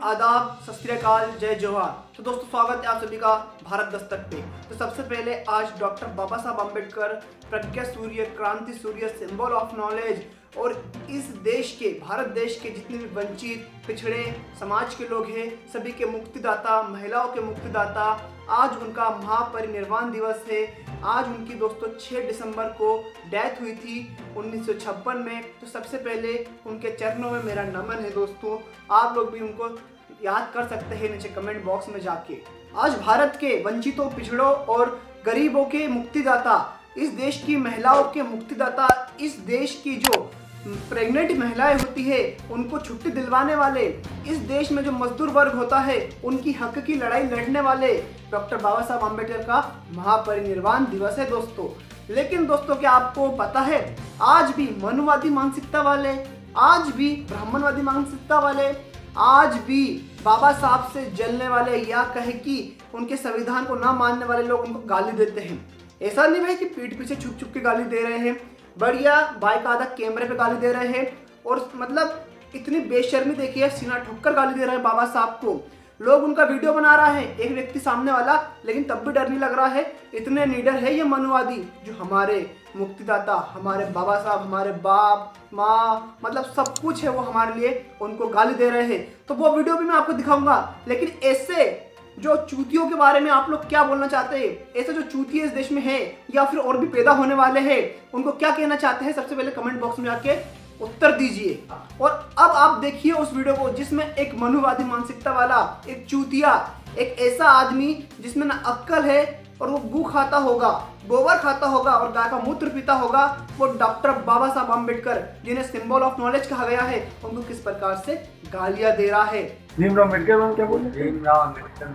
आदाब, सत श्री अकाल, जय जोहार। तो दोस्तों स्वागत है आप सभी का भारत दस्तक पे। तो सबसे पहले आज डॉक्टर बाबा साहब अम्बेडकर, प्रज्ञा सूर्य, क्रांति सूर्य, सिंबल ऑफ नॉलेज और इस देश के, भारत देश के जितने भी वंचित पिछड़े समाज के लोग हैं सभी के मुक्तिदाता, महिलाओं के मुक्तिदाता, आज उनका महापरिनिर्वाण दिवस है। आज उनकी दोस्तों 6 दिसंबर को डेथ हुई थी 1956 में। तो सबसे पहले उनके चरणों में मेरा नमन है दोस्तों। आप लोग भी उनको याद कर सकते हैं नीचे कमेंट बॉक्स में जाके। आज भारत के वंचितों, पिछड़ों और गरीबों के मुक्तिदाता, इस देश की महिलाओं के मुक्तिदाता, इस देश की जो प्रेग्नेंट महिलाएं होती है उनको छुट्टी दिलवाने वाले, इस देश में जो मजदूर वर्ग होता है उनकी हक की लड़ाई लड़ने वाले डॉक्टर बाबा साहब अम्बेडकर का महापरिनिर्वाण दिवस है दोस्तों। लेकिन दोस्तों क्या आपको पता है, आज भी मनुवादी मानसिकता वाले, आज भी ब्राह्मणवादी मानसिकता वाले, आज भी बाबा साहब से जलने वाले या कहे कि उनके संविधान को ना मानने वाले लोग उनको गाली देते हैं। ऐसा नहीं है कि पीठ पीछे छुप छुप के गाली दे रहे हैं, बढ़िया बाकायदा कैमरे पे गाली दे रहे हैं और मतलब इतनी बेशर्मी देखिए, सीना ठोककर गाली दे रहे हैं बाबा साहब को। लोग उनका वीडियो बना रहा है एक व्यक्ति सामने वाला, लेकिन तब भी डर नहीं लग रहा है। इतने निडर है ये मनुवादी जो हमारे मुक्तिदाता, हमारे बाबा साहब, हमारे बाप माँ, मतलब सब कुछ है वो हमारे लिए, उनको गाली दे रहे हैं। तो वो वीडियो भी मैं आपको दिखाऊंगा। लेकिन ऐसे जो चूतियों के बारे में आप लोग क्या बोलना चाहते हैं, ऐसे जो चूतिए इस देश में है या फिर और भी पैदा होने वाले हैं, उनको क्या कहना चाहते हैं, सबसे पहले कमेंट बॉक्स में आके उत्तर दीजिए। और अब आप देखिए उस वीडियो को जिसमें एक मनुवादी मानसिकता वाला, एक चूतिया, एक ऐसा आदमी जिसमें ना अक्ल है और वो गू खाता होगा, गोबर खाता होगा और गाय का मूत्र पीता होगा, वो डॉक्टर बाबा साहब अम्बेडकर जिन्हें सिंबल ऑफ नॉलेज कहा गया है, उनको किस प्रकार से गालियां दे रहा है। भीमराव अम्बेडकर हम क्या बोले? भीमराव अम्बेडकर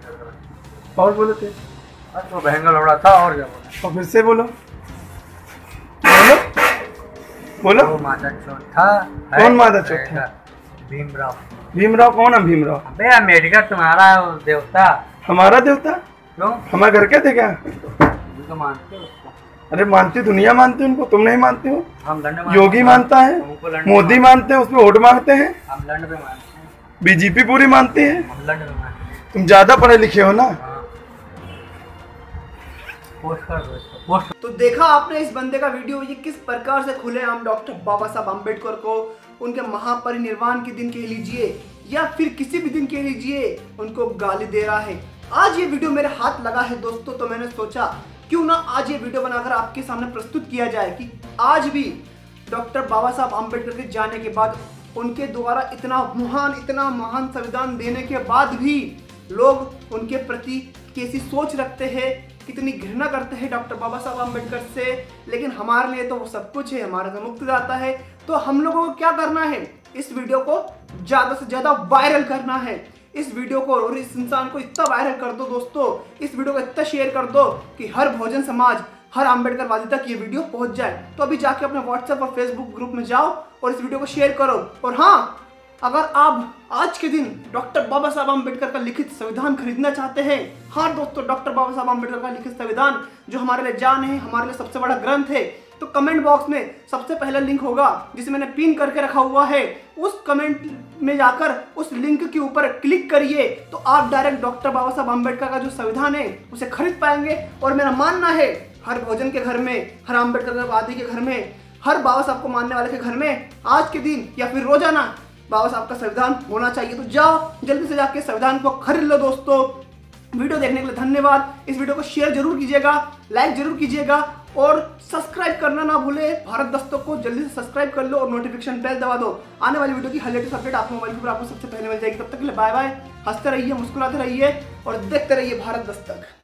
माधव और बोले थे तो बहंगा लौड़ा था और क्या बोला? और फिर से बोलो बोलो बोलो। वो माता चौथ था। कौन माता चौथ था? भीमराव। भीमराव कौन है? भीमराव अबे अम्बेडकर तुम्हारा देवता। हमारा देवता? क्यों? हमारे घर के थे क्या? तो मानते हो उसको? अरे मानती दुनिया मानती उनको, तुम नहीं मानते हो? हम लंड योगी मानता है, मोदी मानते हैं, उसमें वोट मांगते हैं। हम लंड पे मानते हैं, बीजेपी पूरी मानती है। हम लंड पे मानते हैं। तुम ज्यादा पढ़े लिखे हो ना। पोस्ट कर दो इसको, पोस्ट। तो देखा आपने इस बंदे का वीडियो, ये किस प्रकार से खुलेआम डॉक्टर बाबा साहब अम्बेडकर को उनके महापरिनिर्वाण के दिन कह लीजिए या फिर किसी भी दिन कह लीजिए, उनको गाली दे रहा है। आज ये वीडियो मेरे हाथ लगा है दोस्तों, तो मैंने सोचा क्यों ना आज ये वीडियो बनाकर आपके सामने प्रस्तुत किया जाए कि आज भी डॉक्टर बाबा साहब अम्बेडकर के जाने के बाद, उनके द्वारा इतना महान संविधान देने के बाद भी लोग उनके प्रति कैसी सोच रखते हैं, कितनी घृणा करते हैं डॉक्टर बाबा साहब अम्बेडकर से। लेकिन हमारे लिए तो वो सब कुछ है, हमारा तो मुक्तिदाता है। तो हम लोगों को क्या करना है, इस वीडियो को ज़्यादा से ज़्यादा वायरल करना है। इस वीडियो को और इस इंसान को इतना वायरल कर दो दोस्तों, इस वीडियो को इतना शेयर कर दो कि हर बहुजन समाज, हर अम्बेडकरवादी तक ये वीडियो पहुंच जाए। तो अभी जाके अपने व्हाट्सएप और फेसबुक ग्रुप में जाओ और इस वीडियो को शेयर करो। और हाँ, अगर आप आज के दिन डॉक्टर बाबा साहब अम्बेडकर का लिखित संविधान खरीदना चाहते हैं, हाँ दोस्तों, डॉक्टर बाबा साहब अम्बेडकर का लिखित संविधान जो हमारे लिए जान है, हमारे लिए सबसे बड़ा ग्रंथ है, तो कमेंट बॉक्स में सबसे पहला लिंक होगा जिसे मैंने पिन करके रखा हुआ है, उस कमेंट में जाकर उस लिंक के ऊपर क्लिक करिए तो आप डायरेक्ट डॉक्टर बाबा साहब अम्बेडकर का जो संविधान है उसे खरीद पाएंगे। और मेरा मानना है हर बहुजन के घर में, हर अम्बेडकरवादी के घर में, हर बाबा साहब को मानने वाले के घर में आज के दिन या फिर रोजाना बाबा साहब का संविधान होना चाहिए। तो जाओ जल्दी से जाके संविधान को खरीद लो दोस्तों। वीडियो देखने के लिए धन्यवाद। इस वीडियो को शेयर जरूर कीजिएगा, लाइक जरूर कीजिएगा और सब्सक्राइब करना ना भूले। भारत दस्तक को जल्दी से सब्सक्राइब कर लो और नोटिफिकेशन बेल दबा दो। आने वाली वीडियो की हर लेटेस्ट अपडेट आपको मोबाइल पर आपको सबसे पहले मिल जाएगी। तब तक के लिए बाय बाय। हंसते रहिए, मुस्कुराते रहिए और देखते रहिए भारत दस्तक।